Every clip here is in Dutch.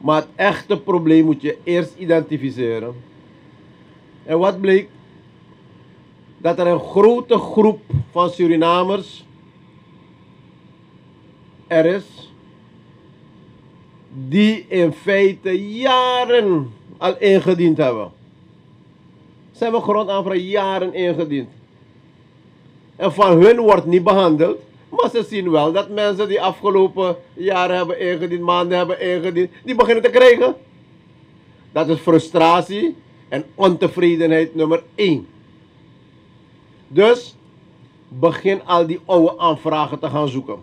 Maar het echte probleem moet je eerst identificeren. En wat bleek? Dat er een grote groep van Surinamers er is die in feite jaren al ingediend hebben. Ze hebben grondaanvraag jaren ingediend. En van hun wordt niet behandeld. Maar ze zien wel dat mensen die afgelopen jaren hebben ingediend, maanden hebben ingediend, die beginnen te krijgen. Dat is frustratie en ontevredenheid nummer 1. Dus begin al die oude aanvragen te gaan zoeken.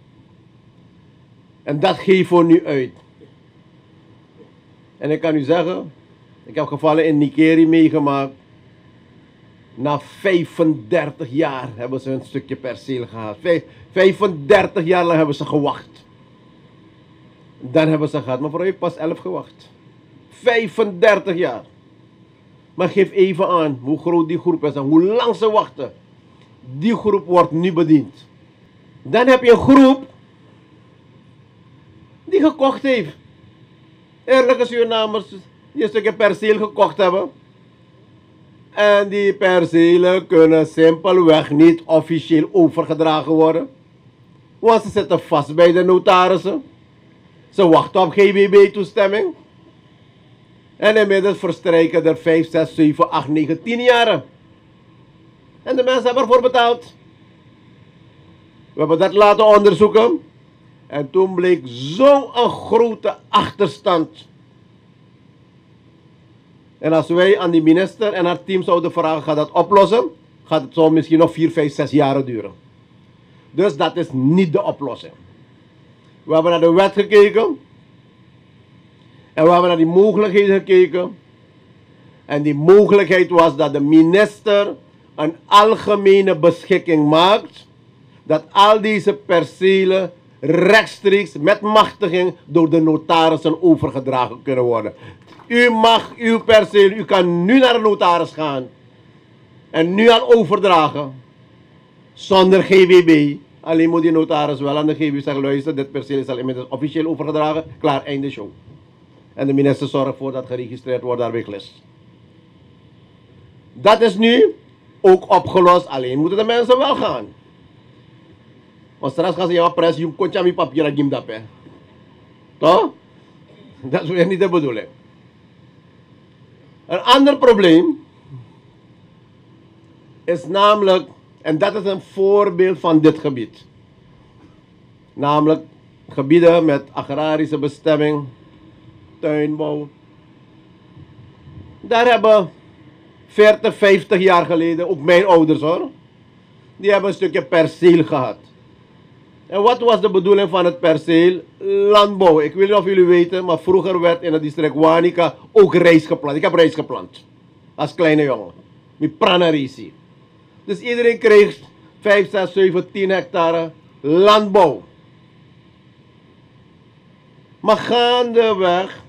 En dat geven we nu uit. En ik kan u zeggen, ik heb gevallen in Nikeri meegemaakt. Na 35 jaar hebben ze een stukje perceel gehad. 35 jaar lang hebben ze gewacht. Dan hebben ze gehad. Maar voor u heeft pas 11 gewacht. 35 jaar. Maar geef even aan hoe groot die groep is en hoe lang ze wachten. Die groep wordt nu bediend. Dan heb je een groep die gekocht heeft. Eerlijke Surinamers die een stukje perceel gekocht hebben. En die percelen kunnen simpelweg niet officieel overgedragen worden. Want ze zitten vast bij de notarissen. Ze wachten op GBB-toestemming. En inmiddels verstrijken er 5, 6, 7, 8, 9, 10 jaren. En de mensen hebben ervoor betaald. We hebben dat laten onderzoeken. En toen bleek zo'n grote achterstand. En als wij aan die minister en haar team zouden vragen, gaat dat oplossen? Gaat het zo misschien nog 4, 5, 6 jaren duren. Dus dat is niet de oplossing. We hebben naar de wet gekeken. En we hebben naar die mogelijkheid gekeken. En die mogelijkheid was dat de minister een algemene beschikking maakt. Dat al deze percelen rechtstreeks met machtiging door de notarissen overgedragen kunnen worden. U mag uw perceel, u kan nu naar de notaris gaan. En nu al overdragen. Zonder GBB. Alleen moet die notaris wel aan de GBB zeggen, luister, dit perceel is al inmiddels officieel overgedragen. Klaar, einde show. En de minister zorgt ervoor dat geregistreerd wordt, daarbij klus. Dat is nu ook opgelost, alleen moeten de mensen wel gaan. Want straks gaan ze jou pres, je kon je papier aan gimdap, hè. Toch? Dat is weer niet de bedoeling. Een ander probleem is namelijk, en dat is een voorbeeld van dit gebied. Namelijk gebieden met agrarische bestemming, tuinbouw. Daar hebben 40, 50 jaar geleden, ook mijn ouders hoor, die hebben een stukje perceel gehad. En wat was de bedoeling van het perceel? Landbouw. Ik weet niet of jullie weten, maar vroeger werd in het district Wanica ook rijst geplant. Ik heb rijst geplant. Als kleine jongen. Met pranarisi. Dus iedereen kreeg 5, 6, 7, 10 hectare landbouw. Maar gaandeweg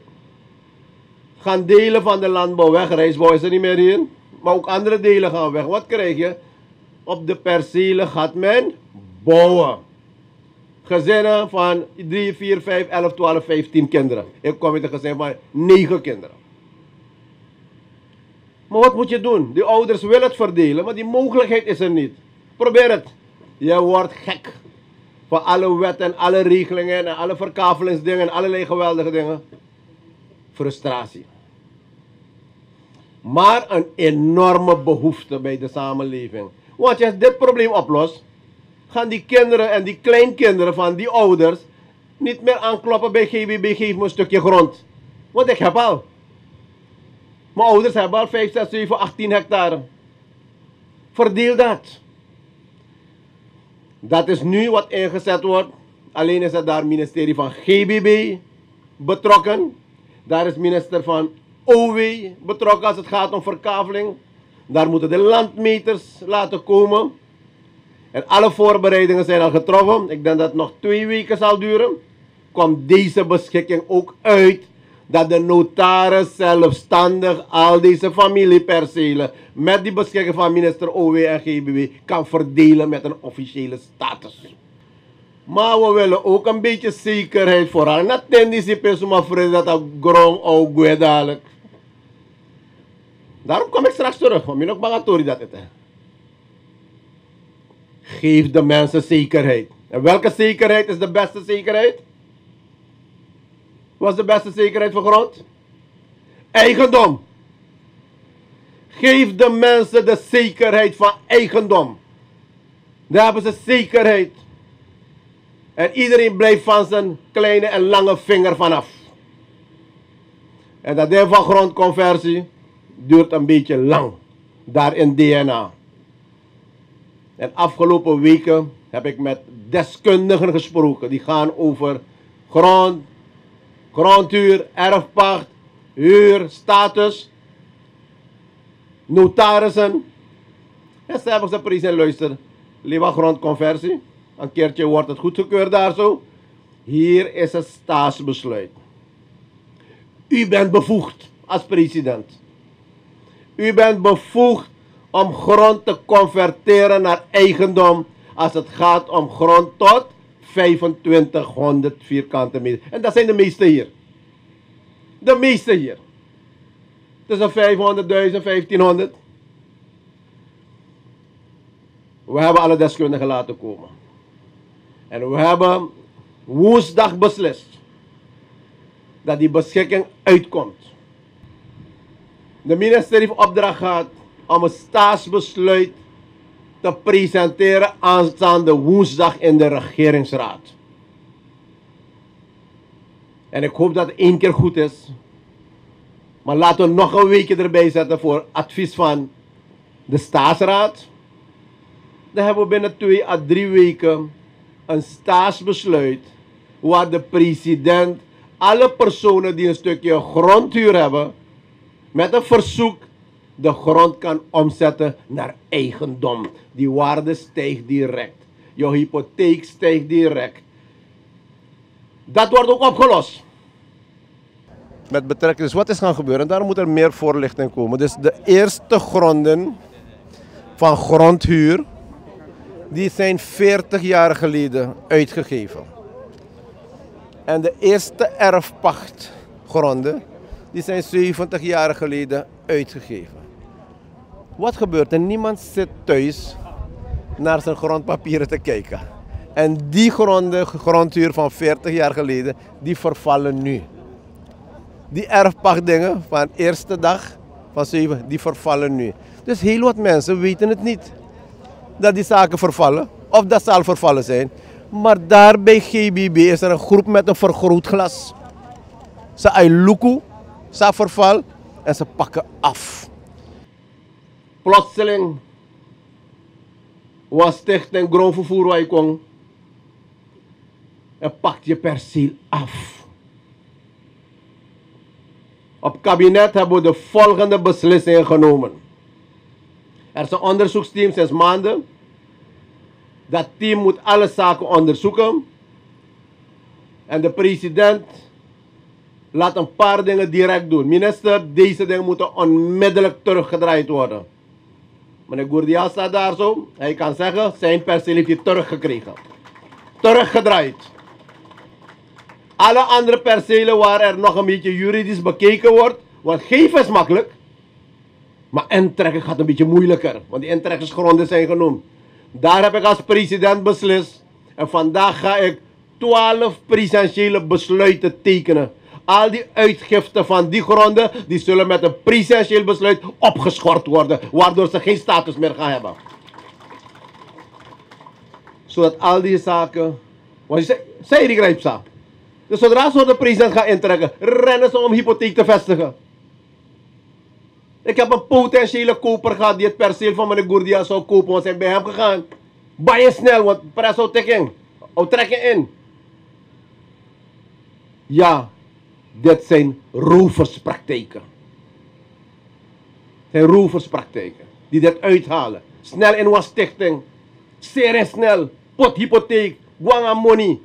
gaan delen van de landbouw weg. Rijstbouw is er niet meer in. Maar ook andere delen gaan weg. Wat krijg je? Op de percelen gaat men bouwen. Gezinnen van 3, 4, 5, 11, 12, 15 kinderen. Ik kom met een gezin van 9 kinderen. Maar wat moet je doen? Die ouders willen het verdelen, maar die mogelijkheid is er niet. Probeer het. Je wordt gek van alle wetten, alle regelingen en alle verkavelingsdingen en allerlei geweldige dingen. Frustratie. Maar een enorme behoefte bij de samenleving. Want als je dit probleem oplost, gaan die kinderen en die kleinkinderen van die ouders niet meer aankloppen bij GBB, geef me een stukje grond. Want ik heb al. Mijn ouders hebben al 5, 6, 7, 18 hectare. Verdeel dat. Dat is nu wat ingezet wordt. Alleen is het daar ministerie van GBB betrokken. Daar is minister van OW betrokken als het gaat om verkaveling. Daar moeten de landmeters laten komen. En alle voorbereidingen zijn al getroffen. Ik denk dat het nog 2 weken zal duren. Komt deze beschikking ook uit. Dat de notaris zelfstandig al deze familiepercelen met die beschikking van minister OW en GBW kan verdelen met een officiële status. Maar we willen ook een beetje zekerheid vooral. En dat tendency is om afvragen dat dat grond ook dadelijk. Daarom kom ik straks terug. Want ik nog bagatori dat het is. Geef de mensen zekerheid. En welke zekerheid is de beste zekerheid? Wat is de beste zekerheid voor grond? Eigendom. Geef de mensen de zekerheid van eigendom. Daar hebben ze zekerheid. En iedereen blijft van zijn kleine en lange vinger vanaf. En dat deel van grondconversie duurt een beetje lang. Daar in DNA. En afgelopen weken heb ik met deskundigen gesproken. Die gaan over grond, grondhuur, erfpacht, huur, status, notarissen. En ze hebben gezegd, precies, luister, lieve grondconversie. Een keertje wordt het goedgekeurd daar zo. Hier is het staatsbesluit. U bent bevoegd als president. U bent bevoegd om grond te converteren naar eigendom als het gaat om grond tot 2500 vierkante meter. En dat zijn de meeste hier. De meeste hier. Tussen 500.000 en 1500. We hebben alle deskundigen laten komen. En we hebben woensdag beslist dat die beschikking uitkomt. De ministerie heeft opdracht gehad om een staatsbesluit te presenteren aanstaande woensdag in de regeringsraad. En ik hoop dat het 1 keer goed is. Maar laten we nog een weekje erbij zetten voor advies van de staatsraad. Dan hebben we binnen 2 à 3 weken een staatsbesluit waar de president alle personen die een stukje grondhuur hebben met een verzoek de grond kan omzetten naar eigendom. Die waarde stijgt direct. Jouw hypotheek stijgt direct. Dat wordt ook opgelost. Met betrekking, dus wat is gaan gebeuren? Daarom moet er meer voorlichting komen. Dus de eerste gronden van grondhuur, die zijn 40 jaar geleden uitgegeven. En de eerste erfpachtgronden, die zijn 70 jaar geleden uitgegeven. Wat gebeurt er? Niemand zit thuis naar zijn grondpapieren te kijken. En die grondhuur van 40 jaar geleden, die vervallen nu. Die erfpachtdingen van de eerste dag van 7, die vervallen nu. Dus heel wat mensen weten het niet. Dat die zaken vervallen, of dat zal vervallen zijn. Maar daar bij GBB is er een groep met een vergrootglas. Ze ailuku, ze verval en ze pakken af. Plotseling was stichting grondvervoer waar je kon en pakt je perceel af. Op kabinet hebben we de volgende beslissingen genomen. Er is een onderzoeksteam sinds maanden. Dat team moet alle zaken onderzoeken. En de president laat een paar dingen direct doen. Minister, deze dingen moeten onmiddellijk teruggedraaid worden. Meneer Gourdia staat daar zo. Hij kan zeggen, zijn perceel heeft hij teruggekregen. Teruggedraaid. Alle andere percelen waar er nog een beetje juridisch bekeken wordt. Want geven is makkelijk. Maar intrekken gaat een beetje moeilijker. Want die intrekkingsgronden zijn genoemd. Daar heb ik als president beslist. En vandaag ga ik 12 presidentiële besluiten tekenen. Al die uitgiften van die gronden, die zullen met een presidentieel besluit opgeschort worden. Waardoor ze geen status meer gaan hebben. Zodat al die zaken... Want je zei die grijpzaak. Dus zodra ze de president gaan intrekken, rennen ze om hypotheek te vestigen. Ik heb een potentiële koper gehad die het perceel van meneer Gourdia zou kopen, want zijn bij hem gegaan. Bij snel, want prijs zou trekken in. Ja, dit zijn roverspraktijken. Het zijn roverspraktijken die dit uithalen. Snel in een stichting. Zeer snel. Pothypotheek. Guanga money.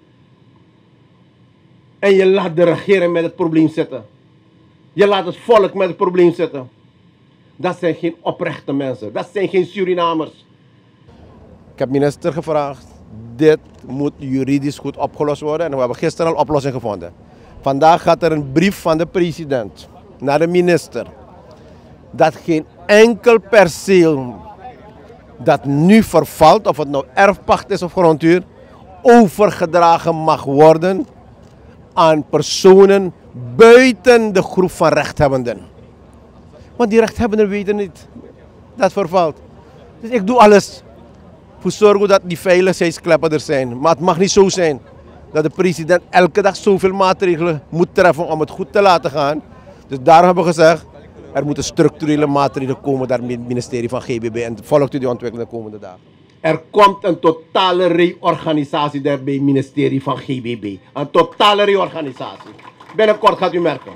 En je laat de regering met het probleem zitten. Je laat het volk met het probleem zitten. Dat zijn geen oprechte mensen. Dat zijn geen Surinamers. Ik heb minister gevraagd. dit moet juridisch goed opgelost worden. En we hebben gisteren al oplossing gevonden. Vandaag gaat er een brief van de president naar de minister. Dat geen enkel perceel dat nu vervalt, of het nou erfpacht is of grondhuur, overgedragen mag worden aan personen buiten de groep van rechthebbenden. Want die rechthebbenden weten niet dat vervalt. Dus ik doe alles voor zorgen dat die veiligheidskleppen er zijn. Maar het mag niet zo zijn dat de president elke dag zoveel maatregelen moet treffen om het goed te laten gaan. Dus daarom hebben we gezegd, er moeten structurele maatregelen komen naar het ministerie van GBB en volgt u die ontwikkeling de komende dagen. Er komt een totale reorganisatie bij het ministerie van GBB. Een totale reorganisatie. Binnenkort gaat u merken.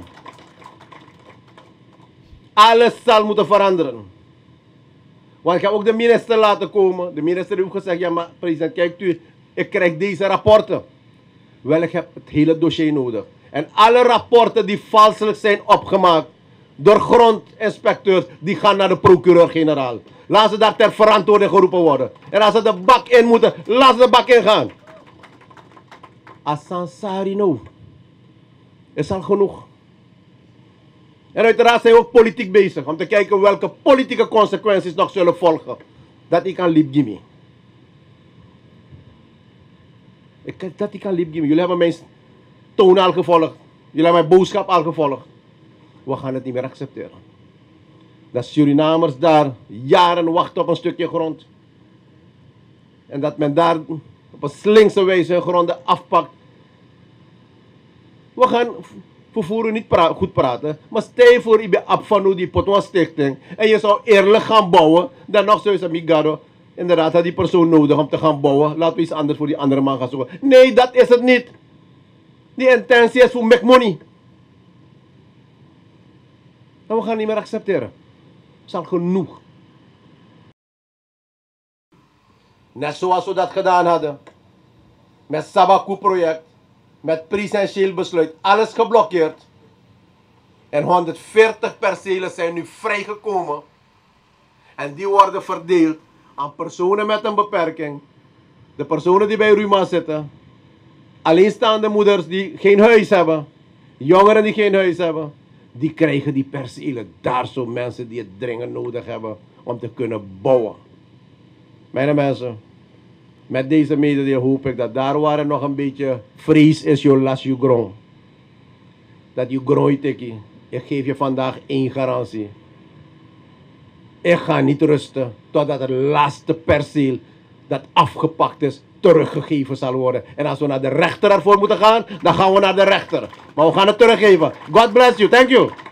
Alles zal moeten veranderen. Want ik heb ook de minister laten komen. De minister heeft gezegd, ja maar president, kijkt u, ik krijg deze rapporten. Wel, ik heb het hele dossier nodig. En alle rapporten die valselijk zijn opgemaakt door grondinspecteurs, die gaan naar de procureur-generaal. Laat ze daar ter verantwoording geroepen worden. En als ze de bak in moeten, laat ze de bak in gaan. Asansari nou. Is al genoeg. En uiteraard zijn we ook politiek bezig om te kijken welke politieke consequenties nog zullen volgen. Dat ik kan liefgimmy. Dat ik kan liefgimmy. Jullie hebben mijn toon al gevolgd. Jullie hebben mijn boodschap al gevolgd. We gaan het niet meer accepteren. Dat Surinamers daar jaren wachten op een stukje grond. En dat men daar op een slinkse wijze hun gronden afpakt. We gaan vervoeren niet goed praten. Maar stel je voor, je bent af van die Potwa Stichting. En je zou eerlijk gaan bouwen. Dan nog zo is het Migado. Inderdaad, had die persoon nodig om te gaan bouwen. Laten we iets anders voor die andere man gaan zoeken. Nee, dat is het niet. Die intentie is voor make money. En we gaan niet meer accepteren. Het is al genoeg. Net zoals we dat gedaan hadden. Met Sabaku-project. Met presentieel besluit. Alles geblokkeerd. En 140 percelen zijn nu vrijgekomen. En die worden verdeeld aan personen met een beperking. De personen die bij Ruma zitten. Alleenstaande moeders die geen huis hebben. Jongeren die geen huis hebben. Die krijgen die percelen. Daar zo mensen die het dringend nodig hebben om te kunnen bouwen. Mijn mensen, met deze mededeling hoop ik dat daar waar er nog een beetje vrees is, je las je grond. Dat je groeit ik. Ik geef je vandaag één garantie. Ik ga niet rusten totdat het laatste perceel dat afgepakt is teruggegeven zal worden. En als we naar de rechter ervoor moeten gaan, dan gaan we naar de rechter. Maar we gaan het teruggeven. God bless you. Thank you.